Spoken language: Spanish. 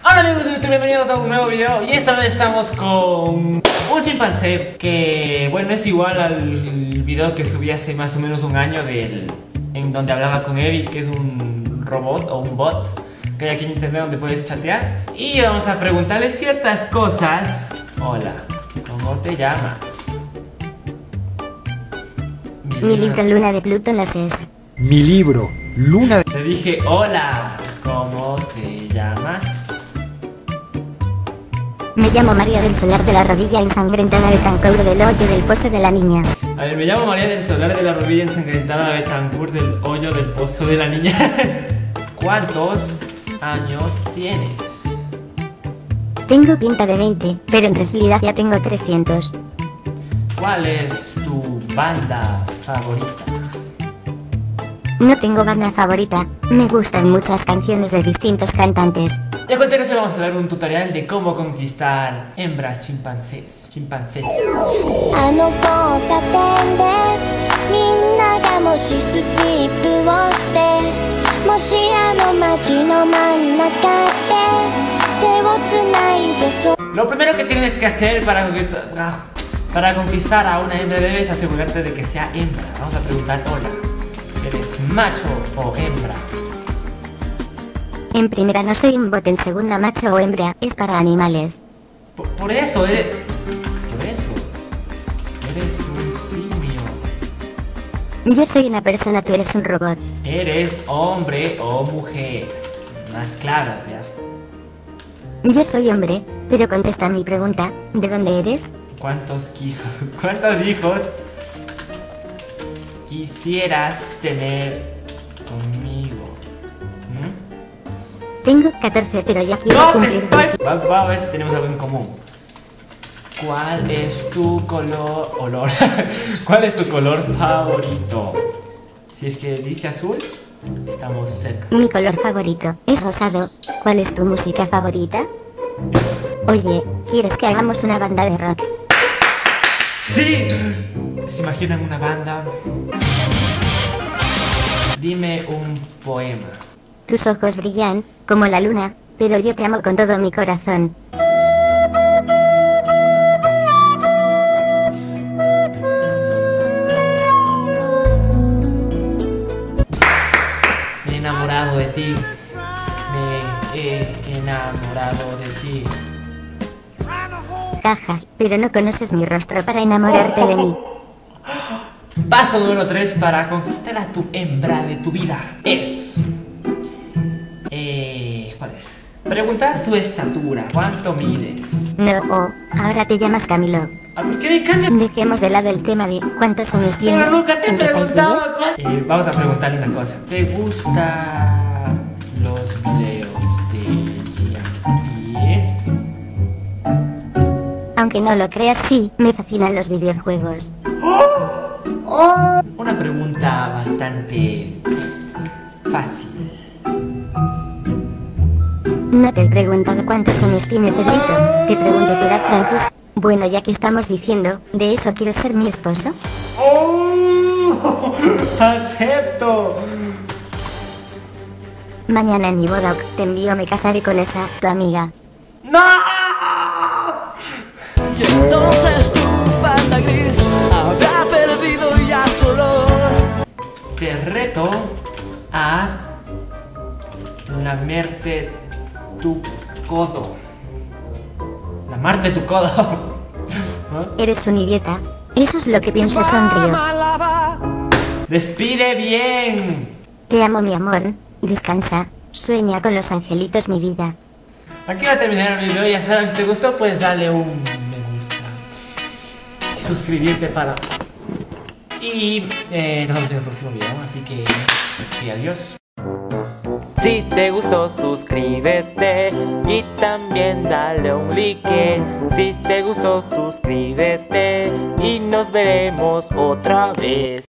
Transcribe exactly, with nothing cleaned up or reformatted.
Hola amigos de YouTube, bienvenidos a un nuevo video. Y esta vez estamos con un chimpancé que, bueno, es igual al video que subí hace más o menos un año del, en donde hablaba con Evi, que es un robot o un bot que hay aquí en internet donde puedes chatear. Y vamos a preguntarle ciertas cosas. Hola, ¿cómo te llamas? Mi libro Luna de Plutón las es. Mi libro Luna de... Te dije, hola, ¿cómo te llamas? Me llamo María del Solar de la rodilla ensangrentada de Tancouro del hoyo del pozo de la niña. A ver, me llamo María del Solar de la rodilla ensangrentada de Betancourt del hoyo del pozo de la niña. ¿Cuántos años tienes? Tengo pinta de veinte, pero en realidad ya tengo trescientos. ¿Cuál es tu banda favorita? No tengo banda favorita, me gustan muchas canciones de distintos cantantes. Y a continuación vamos a ver un tutorial de cómo conquistar hembras chimpancés, chimpancés. あの交差点でみんながもしスキップをしてもしあの街の真ん中で手をつないでそ Lo primero que tienes que hacer para conquistar, para conquistar a una hembra debes asegurarte de que sea hembra. Vamos a preguntar, hola, ¿eres macho o hembra? En primera no soy un bot, en segunda macho o hembra, es para animales. Por, por eso, eres... Por eso. Eres un simio. Yo soy una persona, tú eres un robot. ¿Eres hombre o mujer? Más claro, ya. Yo soy hombre, pero contesta mi pregunta, ¿de dónde eres? ¿Cuántos hijos? ¿Cuántos hijos quisieras tener conmigo? ¿Mm? Tengo catorce, pero ya quiero ¡No te cumplir estoy! veinte. Va, va a ver si tenemos algo en común. ¿Cuál es tu color... olor? ¿Cuál es tu color favorito? Si es que dice azul, estamos cerca. Mi color favorito es rosado. ¿Cuál es tu música favorita? Oye, ¿quieres que hagamos una banda de rock? ¡Sí! ¿Se imaginan una banda? Dime un poema. Tus ojos brillan, como la luna, pero yo te amo con todo mi corazón. Me he enamorado de ti. Me he enamorado de ti. Jaja, pero no conoces mi rostro para enamorarte de mí. Paso número tres para conquistar a tu hembra de tu vida es... Eh, ¿Cuál es? Preguntar su estatura. ¿Cuánto mides? No, oh, ahora te llamas Camilo. Ah, ¿por qué me cambian? Dejemos de lado el tema de cuántos años tienes. Pero nunca te he ¿En qué país preguntado vives? cuál... Eh, vamos a preguntarle una cosa. ¿Te gustan los videos de Jean-Pierre? Aunque no lo creas, sí, me fascinan los videojuegos. Una pregunta bastante fácil. No te he preguntado cuántos años tienes, Pedrito. Te pregunto tu edad, Francis. Bueno, ya que estamos diciendo, ¿de eso quieres ser mi esposo? ¡Oh! ¡Acepto! Mañana en mi boda te envío, me casaré con esa, tu amiga. ¡No! Y entonces tu fanda gris habrá perdido ya su olor. Te reto a lamerte tu codo. Lamarte tu codo. ¿Ah? Eres un idiota. Eso es lo que pienso, sonrío. Despide bien. Te amo, mi amor. Descansa. Sueña con los angelitos, mi vida. Aquí va a terminar el video. Ya sabes, si te gustó, pues dale un me gusta. Suscribirte para... Y eh, nos vemos en el próximo video. Así que... y adiós. Si te gustó, suscríbete y también dale un like. Si te gustó, suscríbete y nos veremos otra vez.